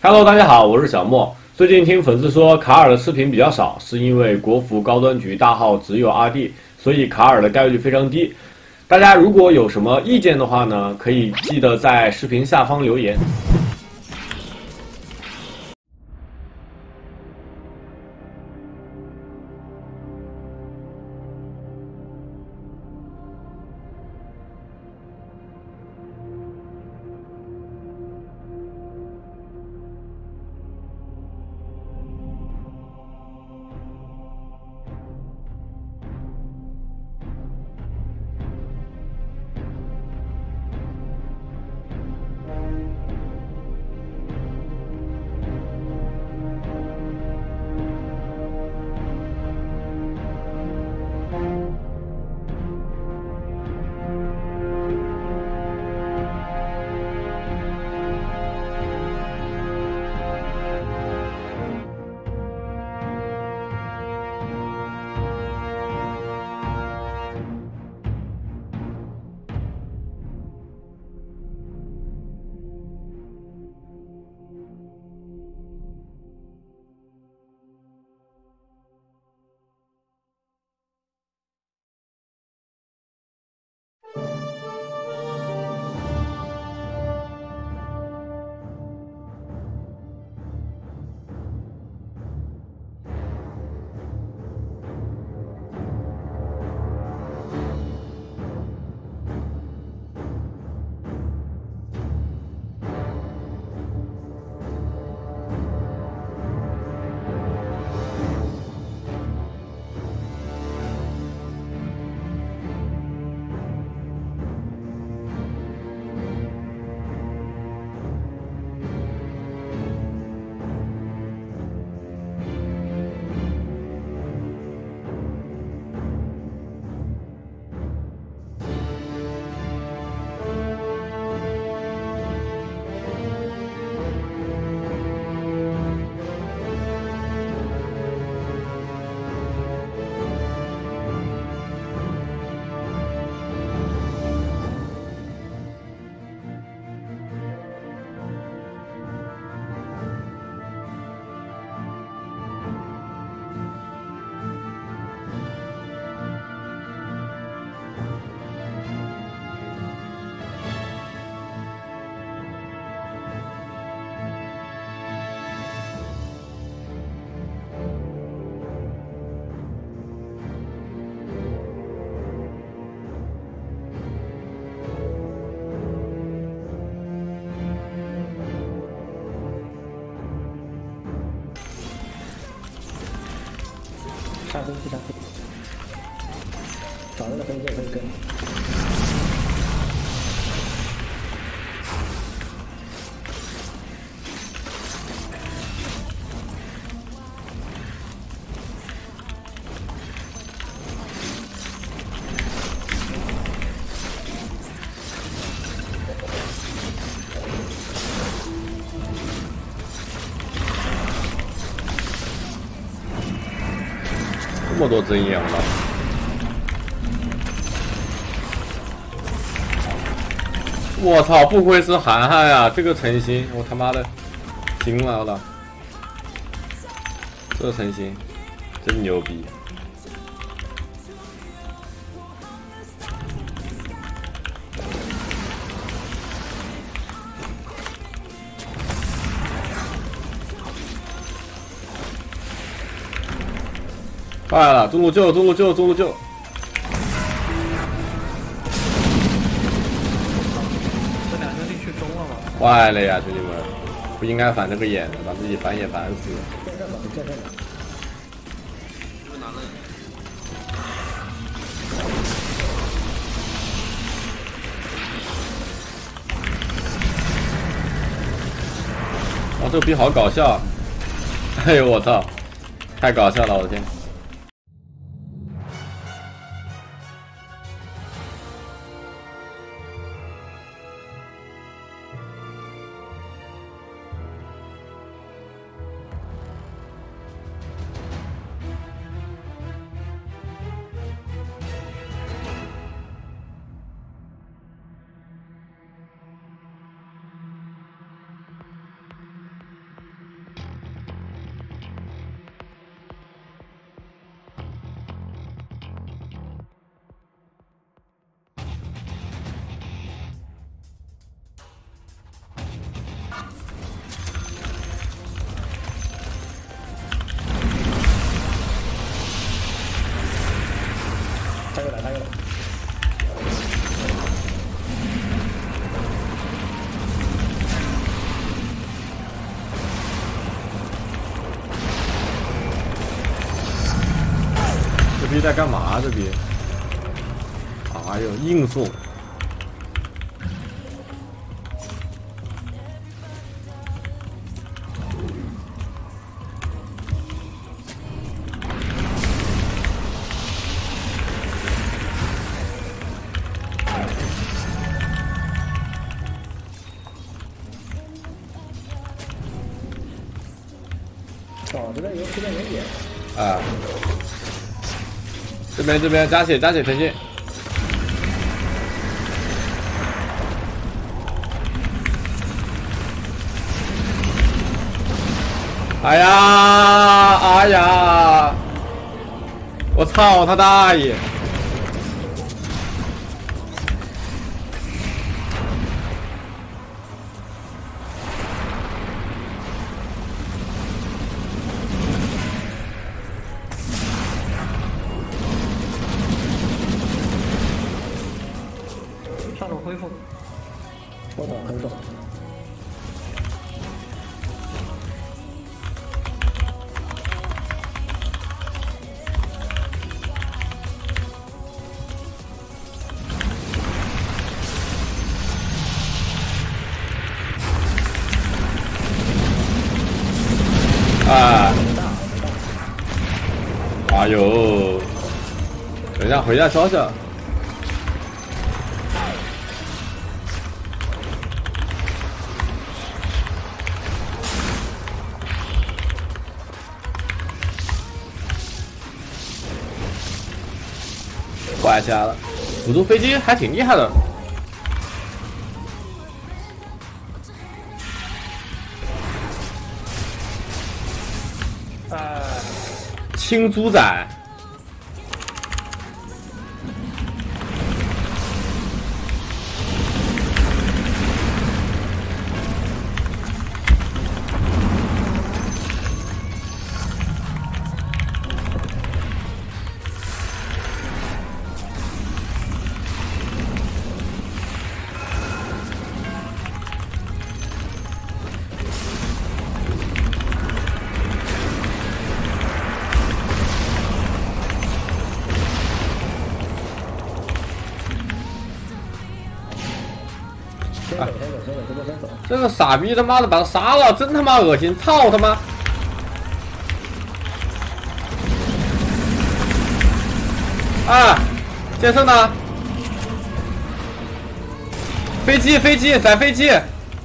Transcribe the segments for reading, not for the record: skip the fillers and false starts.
Hello，大家好，我是小莫。最近听粉丝说卡尔的视频比较少，是因为国服高端局大号只有阿弟，所以卡尔的概率非常低。大家如果有什么意见的话呢，可以记得在视频下方留言。 下分不下分，找那个分界可以跟。 这么多真阳了！我操，不愧是涵涵啊！这个诚心，我他妈的惊了我操！这诚心真牛逼！坏了，中路救，中路救，中路救！ 这两个进去中了吗？ 坏了呀，兄弟们，不应该反这个眼的，把自己反眼反死。 见证了，你见证了。 哇，这个逼好搞笑！哎呦我操，太搞笑了，我的天！ 在干嘛？这边？哎呦，硬送！ 哦，这边有点。 啊！这边加血前进。哎呀！我操他大爷！ 上路恢复。我懂，很懂。 哎呦！等一下，回家消息。怪起来了，辅助飞机还挺厉害的。青猪仔，这个傻逼他妈的把他杀了，真他妈恶心！操他妈！啊，剑圣呢？飞机载飞机！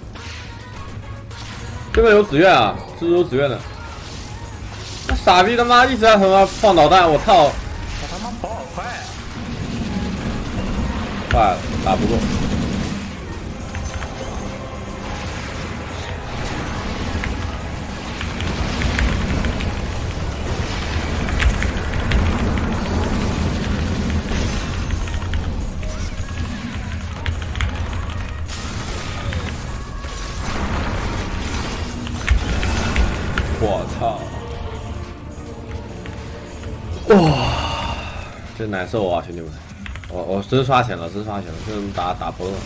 这边有紫苑啊，是不是有紫苑的？那傻逼他妈一直在他妈放导弹，我操！ 我他妈跑好快！ 快了，打不过。我操！哇，真难受啊，兄弟们！我真刷钱了，真刷钱了，真打不动了。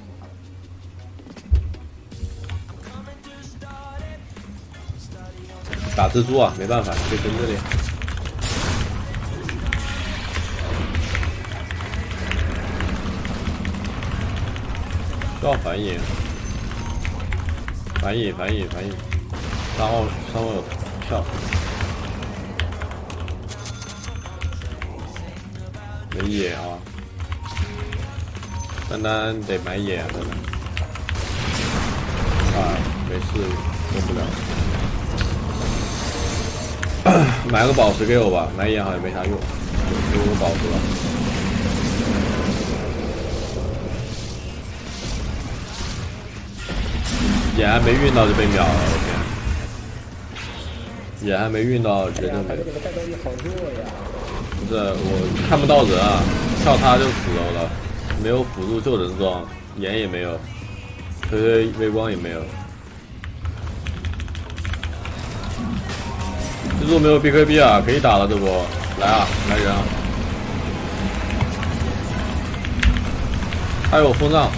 打蜘蛛啊，没办法，就跟这里。需要反引，反引。然后有跳，没野啊，单得买野啊，没事，用不了。买个宝石给我吧，买野好像没啥用，给我宝石吧。野还没运到就被秒了，我天！野还没运到，人就没了。 这个战斗力好弱呀！ 不是，我看不到人啊，跳他就死了，没有辅助救人装，眼也没有，推微光也没有。蜘蛛没有 BKB 啊，可以打了这波，来啊，来人啊！还有风杖。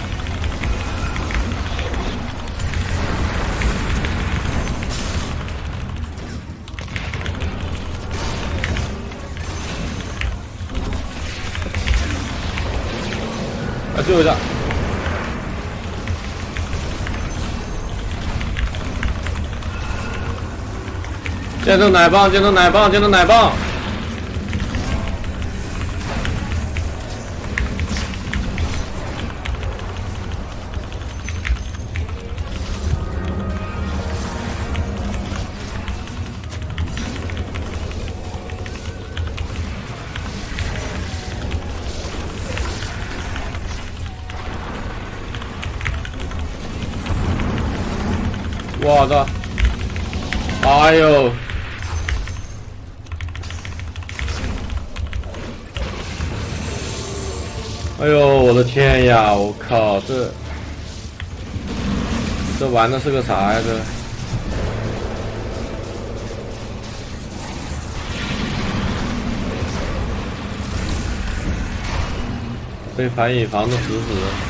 救一下。见证奶棒，见证奶棒，见证奶棒。我的，哎呦！哎呦，我的天呀！我靠，这玩的是个啥呀？这被反野防的死死的。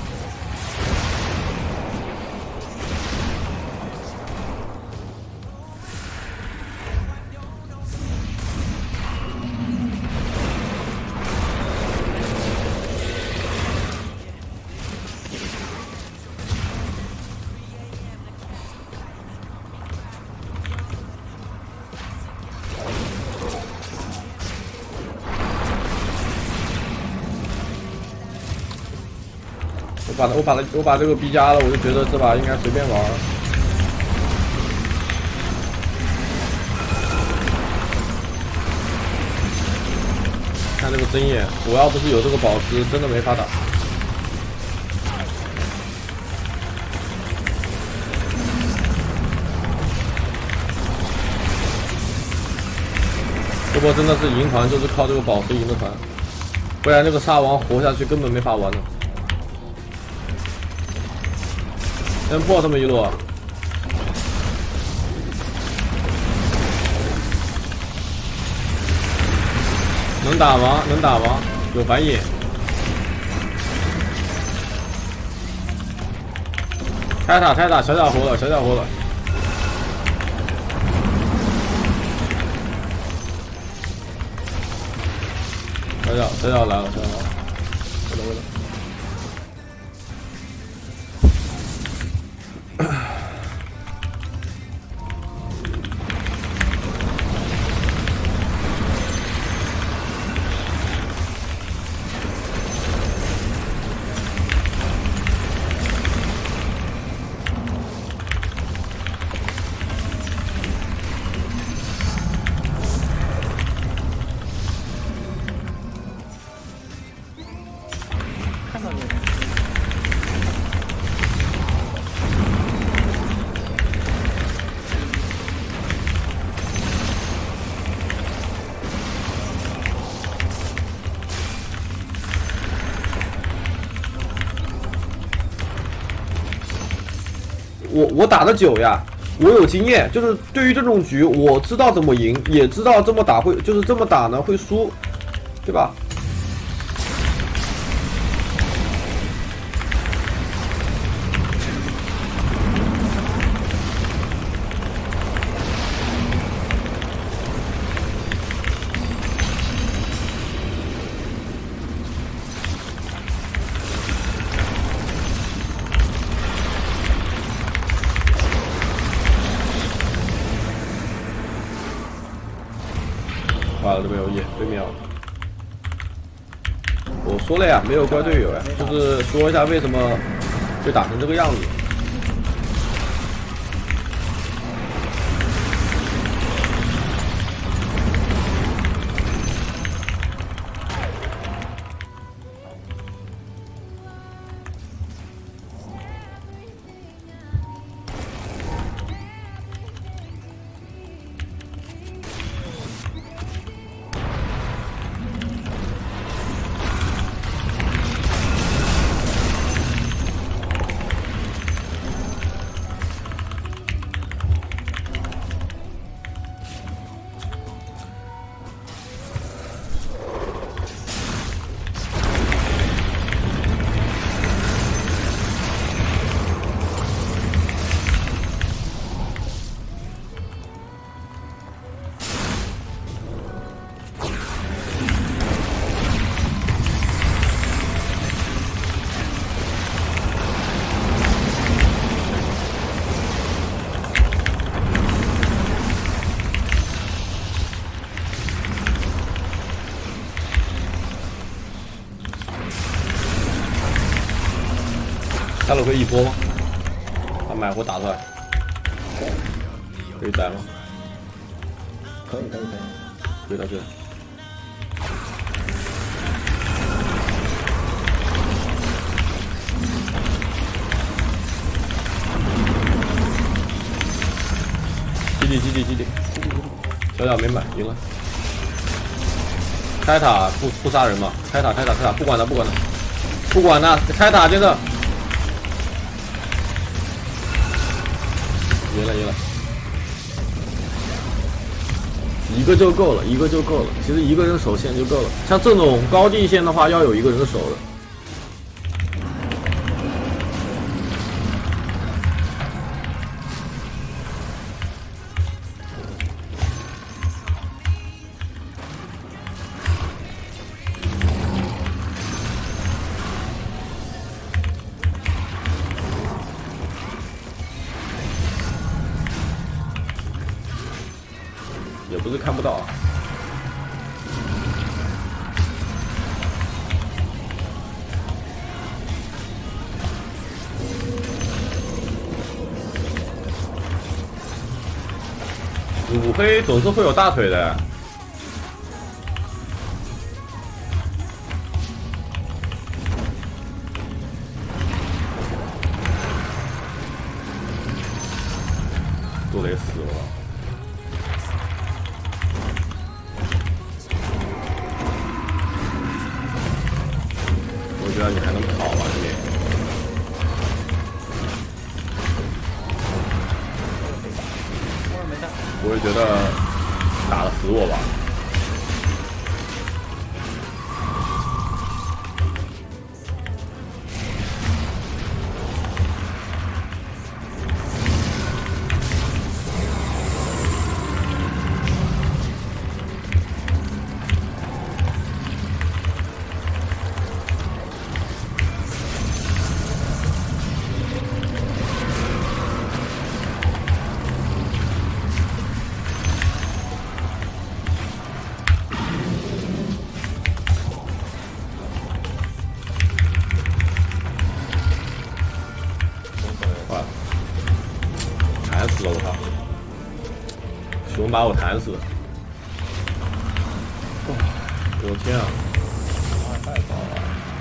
我把这个逼加了，我就觉得这把应该随便玩。看这个针眼，我要不是有这个宝石，真的没法打。这波真的是赢团，就是靠这个宝石赢的团，不然这个沙王活下去根本没法玩的。 先破这么一路，能打吗？能打吗？有反野，拆塔，小小活了，小小来了，为了。 我打的久呀，我有经验，就是对于这种局，我知道怎么赢，也知道这么打会，就是这么打呢会输，对吧？这边有野对面，我说了呀，没有怪队友呀，就是说一下为什么会打成这个样子。 一波吗？把买火打出来，可以宰吗？ 可以。 对的。基地，小没买，赢了。开塔不杀人嘛？开塔，不管他，开塔接着。赢了，一个就够了，其实一个人守线就够了。像这种高地线的话，要有一个人守的。也不是看不到啊。五黑总是会有大腿的。杜雷死了。我觉得你还能跑吧，这边。我也觉得打得死我吧。弹死了我操！熊把我弹死了！哇，我的天啊！太高了！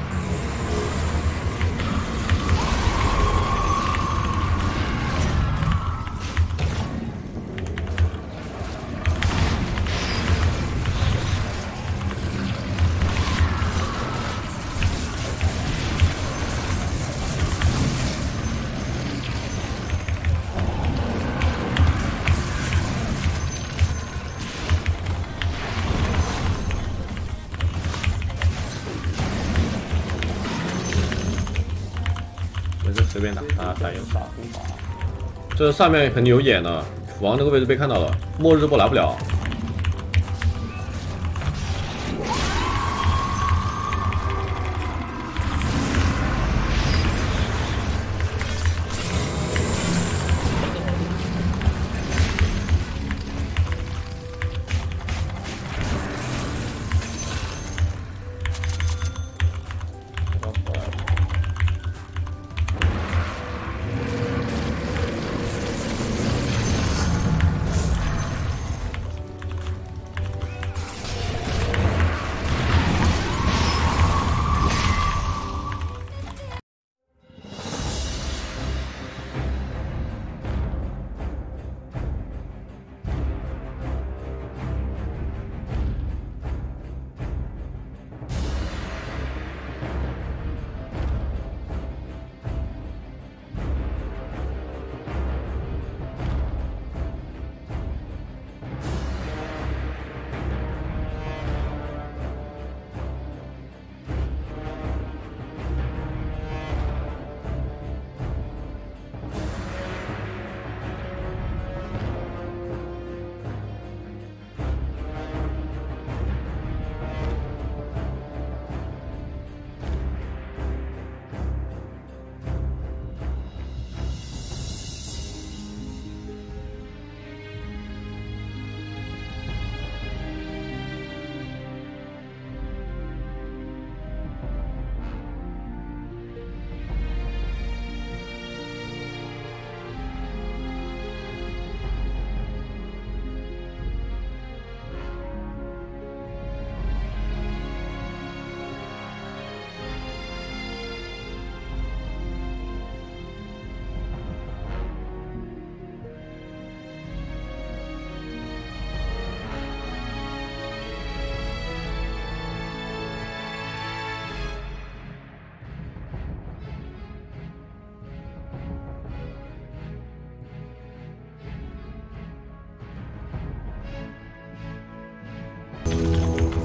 随便打啊，打赢。这上面肯定有眼的，斧王这个位置被看到了，末日波来不了。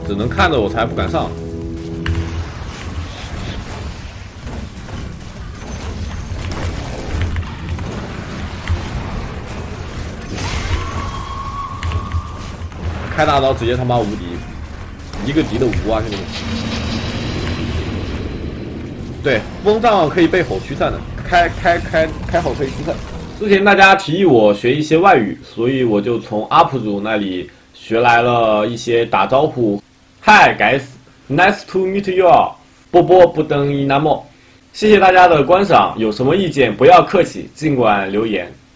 只能看着我才不敢上。开大招直接他妈无敌，一个敌的无啊，兄弟们！对，风杖可以被吼驱散的，开吼可以驱散。之前大家提议我学一些外语，所以我就从 UP 主那里学来了一些打招呼。嗨，guys，nice to meet you all。波波不登一那么，谢谢大家的观赏，有什么意见不要客气，尽管留言。